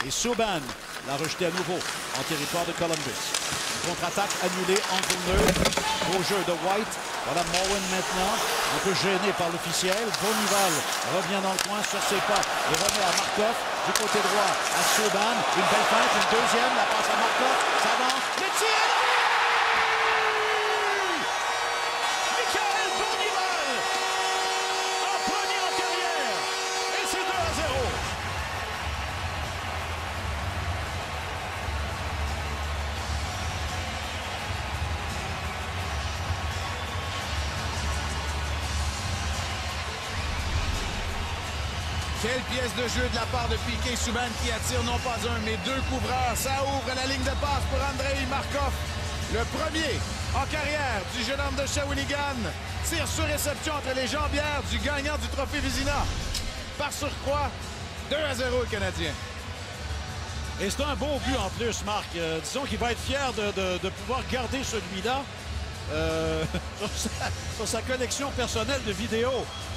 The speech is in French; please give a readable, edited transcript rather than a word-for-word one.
Et Subban l'a rejeté à nouveau en territoire de Columbus. Une contre-attaque annulée en tourneur. Beau jeu de White. Voilà Morin maintenant. Un peu gêné par l'officiel. Bonnival revient dans le coin sur ses pas et remet à Markov. Du côté droit à Subban. Une belle feinte, une deuxième. La passe à Markov. Ça avance. Le tir! Michael Bonnival en premier en carrière. Et c'est 2-0. Quelle pièce de jeu de la part de Piquet Subban qui attire non pas un, mais deux couvreurs. Ça ouvre la ligne de passe pour Andrei Markov. Le premier en carrière du jeune homme de Shawinigan. Tire sur réception entre les jambières du gagnant du trophée Vizina. Par surcroît, 2-0 Canadien. Et c'est un beau but en plus, Marc. Disons qu'il va être fier de pouvoir garder celui-là sur sa collection personnelle de vidéos.